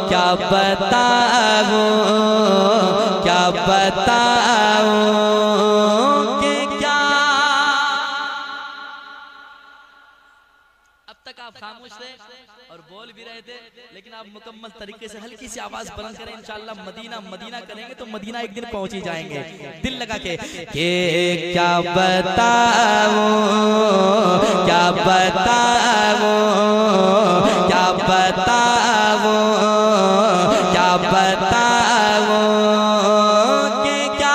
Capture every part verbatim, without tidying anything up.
क्या बताऊं क्या बताऊं कि क्या। अब तक आप खामोश थे और बोल भी रहे थे, लेकिन आप मुकम्मल तरीके से हल्की सी आवाज बुलंद करें। इंशाअल्लाह मदीना मदीना करेंगे तो मदीना एक दिन पहुंच ही जाएंगे। दिल लगा के कि क्या बताऊं क्या बताऊं क्या बताऊं क्या बताऊं कि क्या।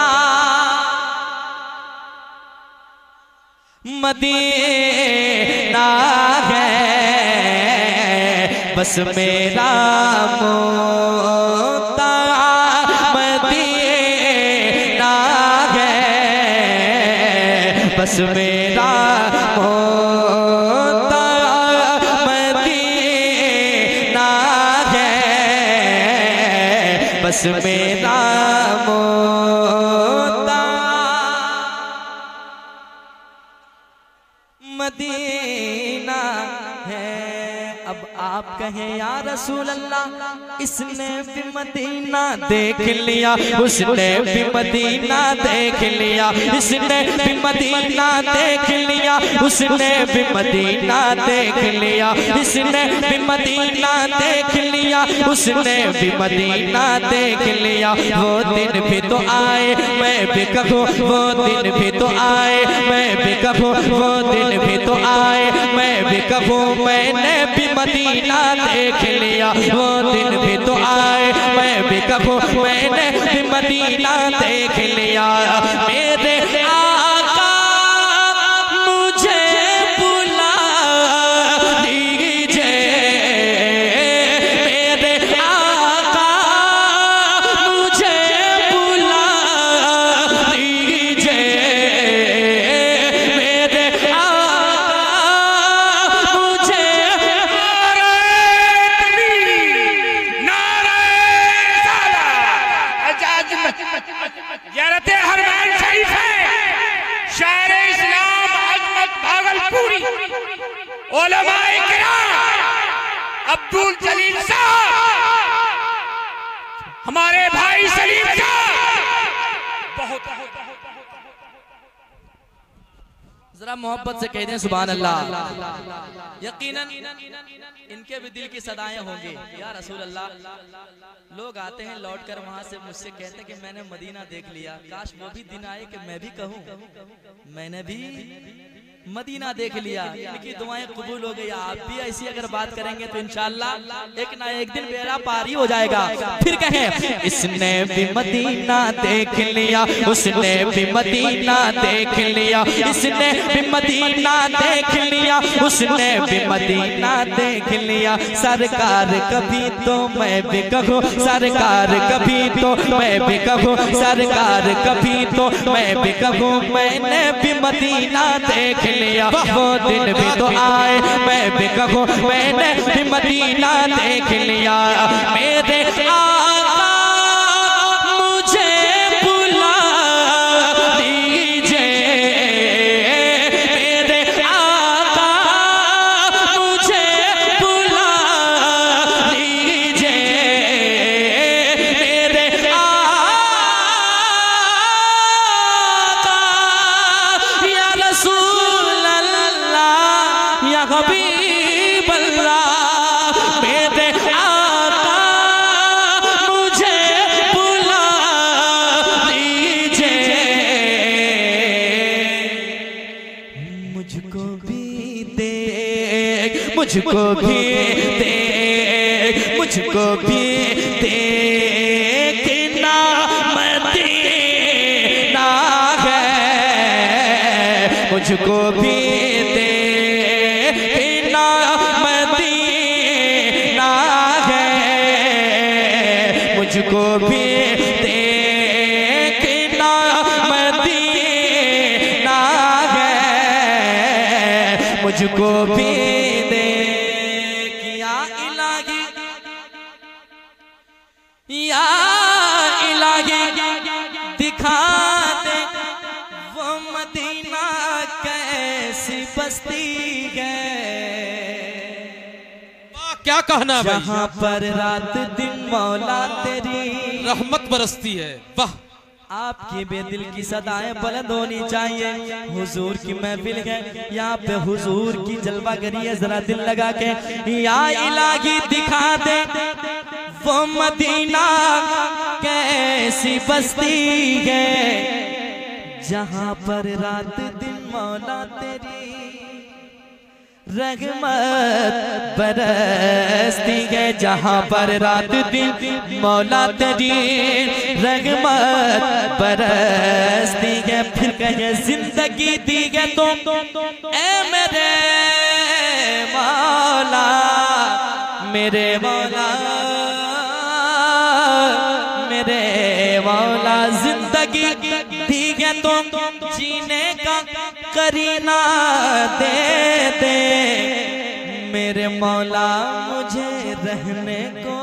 मदीना है बस मेरा मोता, मदीना है बस मेरा मोता, मदीना है बस मेरा मोता। मदीना है। अब आप कहें या रसूल अल्लाह, इसने भी मदीना देख लिया, उसने भी मदीना देख लिया, इसने भी मदीना देख लिया, उसने भी मदीना देख लिया, इसने भी मदीना देख लिया, उसने भी मदीना देख लिया। वो दिन भी तो आए मैं भी कहूँ, वो दिन भी तो आए मैं भी कहूँ, वो दिन भी तो आए मैं भी कहूँ मैंने भी मदीना देख लिया। वो दिन भी तो आए मैं भी कहूँ मैंने भी मदीना देख लिया। मेरे आका मुझे बुला लीजिए, मेरे आका मुझे बुला लीजिए, मेरे आका मुझे शायर इस्लाम अजमत भागलपुरी उलमाए किराम अब्दुल जलील साहब, हमारे भाई सलीम साहब, बहुत जरा मोहब्बत से कह दें सुभान अल्लाह। यकीनन इनके भी दिल की सदाएं होंगी। या रसूल अल्लाह, लोग आते हैं लौट कर वहां से मुझसे कहते हैं कि मैंने मदीना देख लिया। काश वो भी दिन आए कि मैं भी कहूँ मैंने भी मदीना देख लिया। इनकी दुआएं कबूल हो गई। आप भी ऐसी अगर बात करेंगे तो इंशाअल्लाह एक ना एक दिन बेड़ा पार ही हो जाएगा। फिर कहें इसने भी मदीना देख लिया, उसने भी मदीना देख लिया, इसने भी मदीना देख लिया, उसने भी मदीना देख लिया। सरकार कभी तो मैं भी कहूँ, सरकार कभी तो मैं भी कहूँ, सरकार कभी तो मैं भी कहूँ मैंने भी मदीना देख लिया। वो दिन भी तो आए मैं भी कहूँ मैंने भी मदीना देख लिया। मेरे आका मुझे बुला लीजिए, मेरे आका मुझे बुला लीजिए, मेरे आका या रसूल अल्लाह या हबीब अल्लाह, मेरे आका मुझे बुला लीजिए। मुझको भी देख, मुझको भी देख, मुझको भी देखना मदीना है, मुझको भी देखना मदीना है, मुझको भी देखना मदीना है, मुझको भी देख या इलाही, या इलाही दिखा दे वो मदीना कैसी बस्ती है। क्या कहना भाई? जहाँ पर रात दिन मौला तेरी रहमत बरसती है। वाह, आपकी बेदिल की सदाएं बुलंद होनी चाहिए। हुजूर की महफिल है, यहाँ पे हुजूर की जलवागरी है। जरा दिल लगा के या इलाही दिखा दे वो मदीना कैसी बस्ती है, जहाँ पर रात दिन मौला तेरी रहमत बरसती है। जहाँ पर रात दिन मौला तेरी रहमत बरसती है। फिर कहे जिंदगी दी है तो ए मेरे मौला, मेरे मौला, मेरे मौला, जिंदगी दी है तो जीने का करीना दे दे। मेरे मौला मुझे रहने को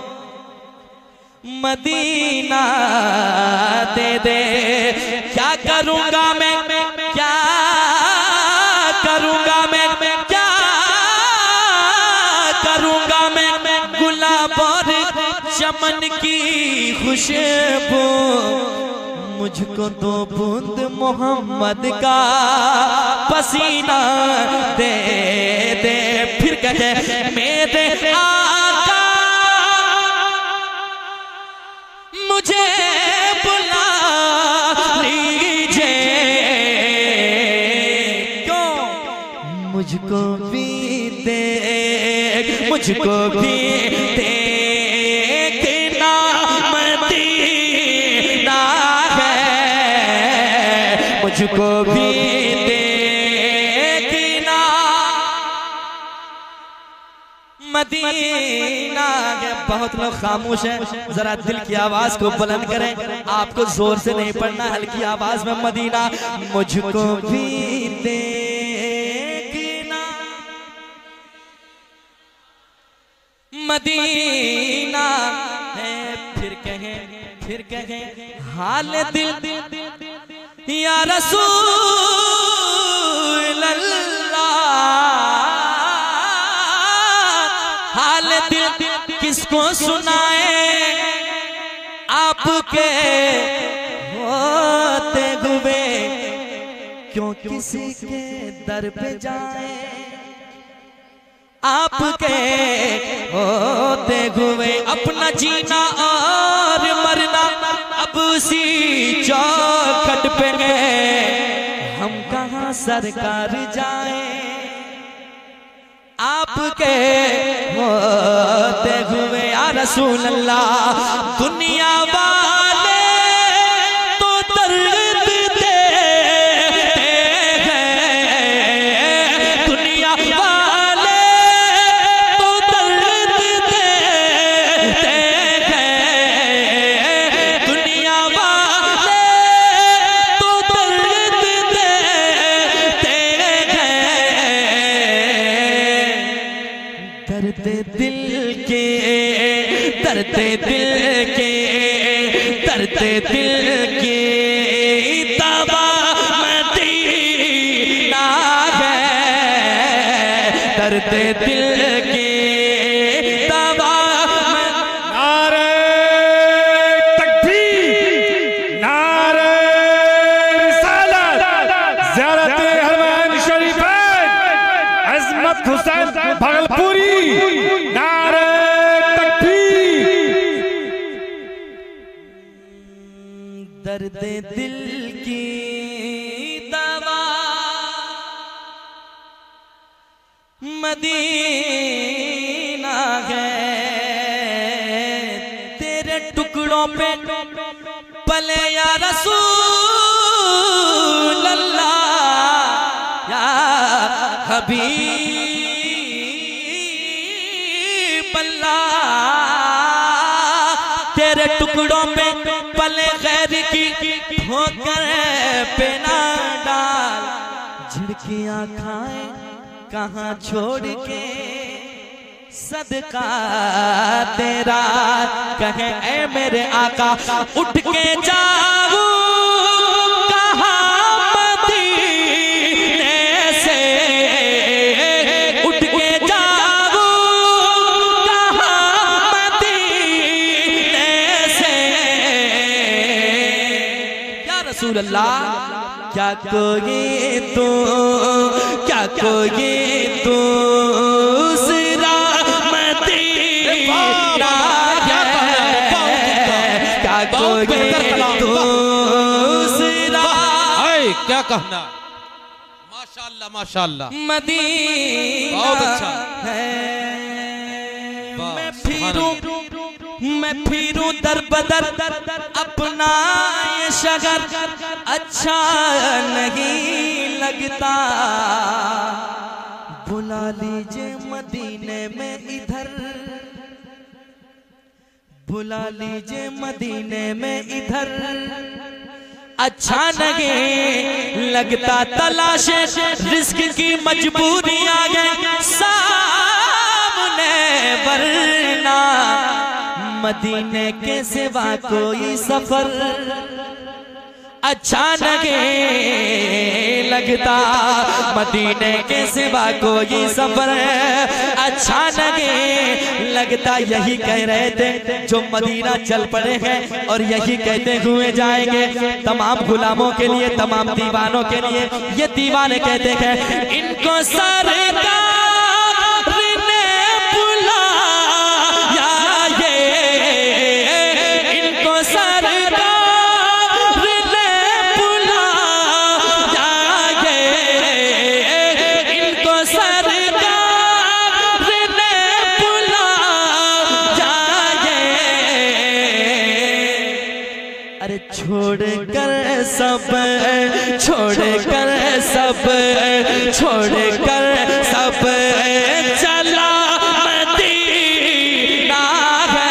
मदीना दे दे। क्या करूँगा मैं, क्या करूँगा मैं, क्या करूँगा मैं, गुलाब और चमन की खुशबू, मुझको दो बूंद मोहम्मद का पसीना दे दे। फिर कहे मेरे आका मुझे बुला लीजिए, क्यों मुझको भी दे, मुझको भी देखना मदीना है, मुझको भी देखना मदीना है। बहुत लोग खामोश हैं, जरा दिल की आवाज को बुलंद करें। आपको जोर से नहीं पढ़ना, हल्की आवाज में मदीना, मुझको भी देखना मदीना है। फिर कहें, फिर कहें हाल दिल या रसूल अल्लाह, हाल दिल किसको सुनाए आपके होते हुए, क्यों किसी के दर पे जाए आपके होते हुए। अपना जीना और मरना अब उसी चौखट पे गए, हम कहाँ सरकार जाए आपके होते हुए। या रसूल अल्लाह, दुनिया वाले तो दर्द देते हैं, दुनिया वाले तो दर्द देते हैं, दुनिया वाले तो दर्द देते हैं। दर्द दिल के, दर्द दिल के, दर्द दिल के दवा मदीना है, दर्द दिल के दवा। नारे तकबीर, नारे रिसालत, ज़ियारत हरमैन शरीफैन, अज़मत हुसैन भागलपुरी, नारे दर्द दिल की दवा मदीना है। तेरे टुकड़ों पे पले या रसूल अल्लाह, या हबीब अल्लाह, तेरे टुकड़ों पे पले गैर की ठोकर पे ना डाल। झिड़कियां खाए कहाँ छोड़ के सदका तेरा, कहे ए मेरे आका उठ के जाऊं कहाँ मदीने से, उठ के जाऊं रसूल अल्लाह क्या कोई तो क्या कोई तो सिरा मदीना है, क्या कोई तो सिरा। क्या कहना, माशाअल्लाह माशाअल्लाह, मदीना बहुत अच्छा है। मैं फिरूं मैं फिरूं दर बदर अपना ये शगर अच्छा नहीं लगता। बुला लीजिए मदीने में इधर, बुला लीजिए मदीने में इधर अच्छा नहीं लगता। तलाशे रिस्क की मजबूरी आ गए सामने, वरना मदीने के सिवा कोई सफर अच्छा नहीं लगता। मदीने के सिवा कोई सफर अच्छा नहीं लगता। यही कह रहे थे जो मदीना चल पड़े हैं और यही कहते हुए जाएंगे तमाम गुलामों के लिए, तमाम दीवानों के लिए। ये दीवाने कहते हैं इनको सरकार छोड़कर सब छोड़कर सब छोड़कर सब चला मदीना है,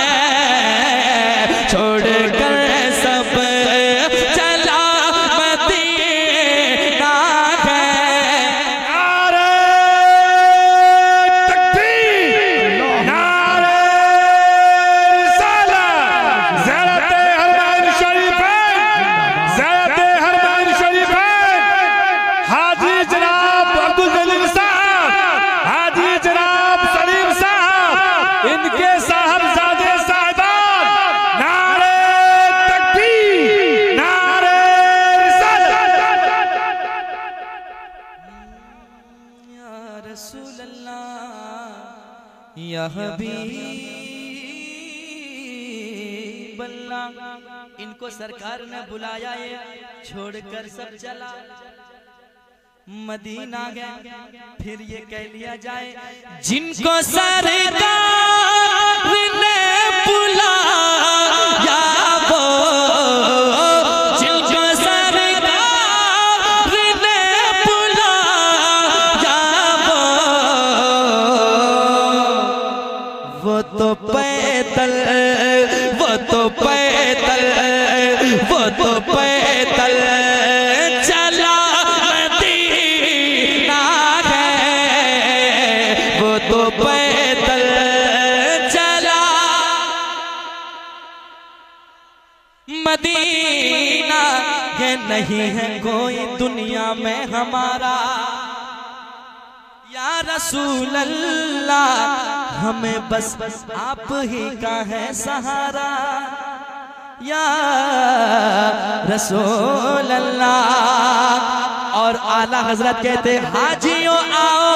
छोड़कर सब चला मदीना है। नारे तकबीर, नारे रिसालत, ज़ियारत हरमैन शरीफैन, ज़ियारत हरमैन शरीफैन, हाजी जनाब अब्दुल जलील साहब, हाजी जनाब सलीम साहब, इनके साहबजादे साहिबान, नारे तकबीर, नारे रिसालत। या रसूल अल्लाह या हबीब अल्लाह, इनको सरकार ने बुलाया, ये छोड़कर सब चला मदीना गया। फिर ये कह लिया जाए जिनको सरकार ने बुलाया वो, जिनको सरकार ने बुलाया वो, वो तो पैदल वो तो पैदल वो तो पैदल चला मदीना है, वो तो पैदल चला मदीना। ये नहीं है कोई दुनिया में हमारा या रसूल अल्लाह, हमें बस बस आप ही का है सहारा या रसूल अल्लाह। और आला हजरत कहते हाजियों आओ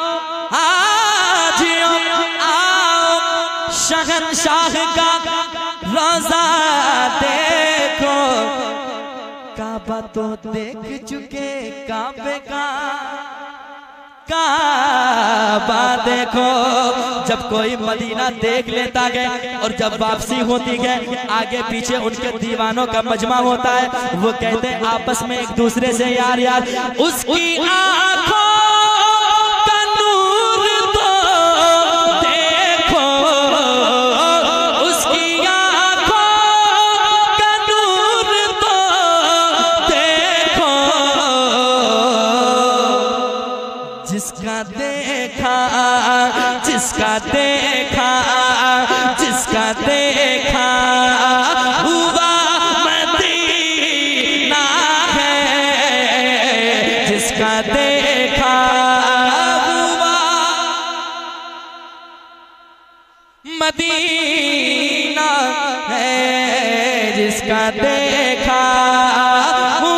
हाजियों आओ, शहंशाह का रोजा देखो। काबा तो देख चुके, काबे का काबा देखो। जब कोई मदीना देख लेता है और जब वापसी होती है आगे पीछे उनके दीवानों का मजमा होता है, वो कहते हैं आपस में एक दूसरे से यार यार उसकी आंखों का नूर तो देखो, उसकी आंखों का नूर तो देखो। जिसका देखा जिसका देखा जिसका देखा हुआ मदीना है, जिसका देखा हुआ मदीना है, जिसका देखा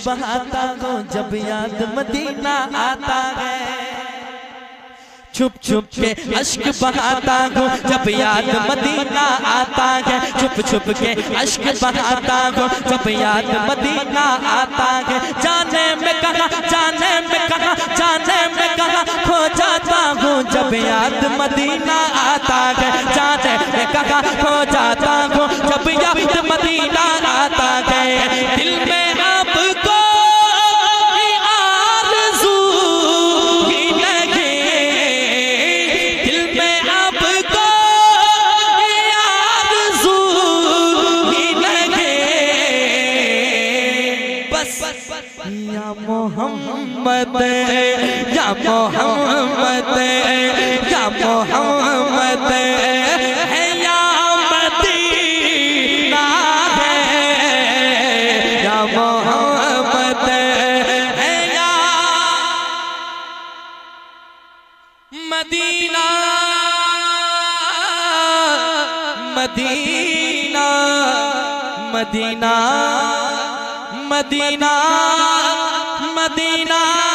बहाता हूँ जब याद मदीना आता है। छुप छुप के अश्क बहाता हूँ जब याद मदीना आता है। छुप छुप के अश्क बहाता हूँ जब याद मदीना आता है। जाने में कहा जाने में कहा जाने में कहा खो जाता हूँ जब याद मदीना आता है। जाने में कहा खो जाता हूँ जब याद मदीना आता है। दिल में आपको या मोहम्मद या मोहम्मद या मोहम्मद है या मदीना है। या मोहम्मद है या Medina Medina Medina Medina Medina